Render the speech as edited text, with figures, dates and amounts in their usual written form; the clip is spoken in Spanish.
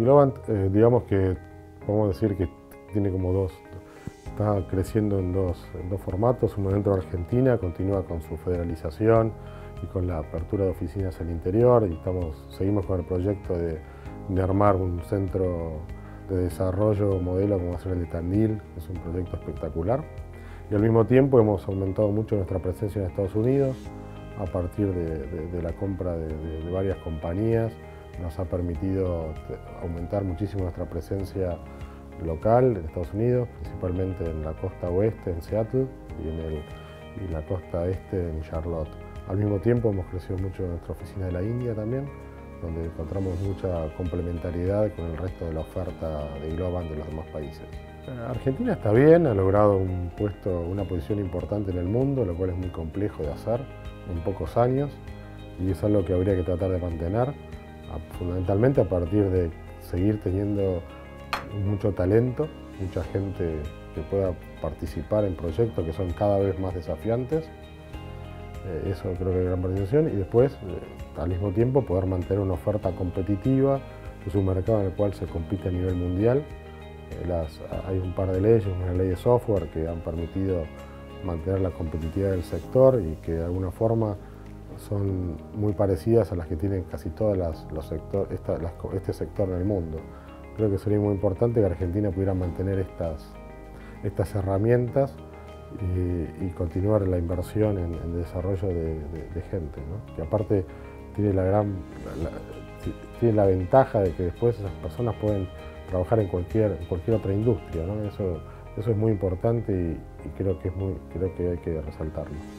Globant, digamos que podemos decir que tiene como está creciendo en dos formatos. Uno dentro de Argentina, continúa con su federalización y con la apertura de oficinas al interior, y seguimos con el proyecto de armar un centro de desarrollo modelo como va a ser el de Tandil, que es un proyecto espectacular. Y al mismo tiempo hemos aumentado mucho nuestra presencia en Estados Unidos a partir de la compra de varias compañías. Nos ha permitido aumentar muchísimo nuestra presencia local en Estados Unidos, principalmente en la costa oeste, en Seattle, y la costa este, en Charlotte. Al mismo tiempo hemos crecido mucho en nuestra oficina de la India también, donde encontramos mucha complementariedad con el resto de la oferta de Globant de los demás países. Argentina está bien, ha logrado una posición importante en el mundo, lo cual es muy complejo de hacer en pocos años, y es algo que habría que tratar de mantener, fundamentalmente a partir de seguir teniendo mucho talento, mucha gente que pueda participar en proyectos que son cada vez más desafiantes. Eso creo que es gran participación, y después, al mismo tiempo, poder mantener una oferta competitiva. Es un mercado en el cual se compite a nivel mundial. Hay un par de leyes, una ley de software que han permitido mantener la competitividad del sector y que de alguna forma son muy parecidas a las que tienen casi todos este sector en el mundo. Creo que sería muy importante que Argentina pudiera mantener estas herramientas y continuar la inversión en desarrollo de gente, ¿no? Que aparte tiene tiene la ventaja de que después esas personas pueden trabajar en cualquier otra industria, ¿no? Eso es muy importante y creo que hay que resaltarlo.